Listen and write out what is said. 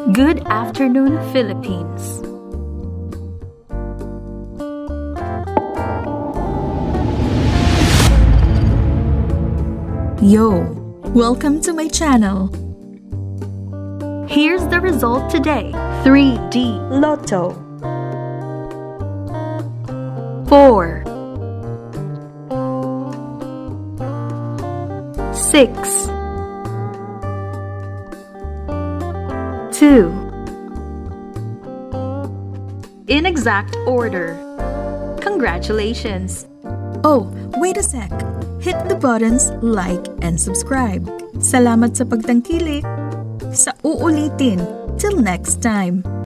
Good afternoon, Philippines. Yo! Welcome to my channel. Here's the result today. 3D Lotto 4 6 2 In exact order. Congratulations! Oh, wait a sec. Hit the buttons like and subscribe. Salamat sa pagtangkilik. Sa uulitin. Till next time.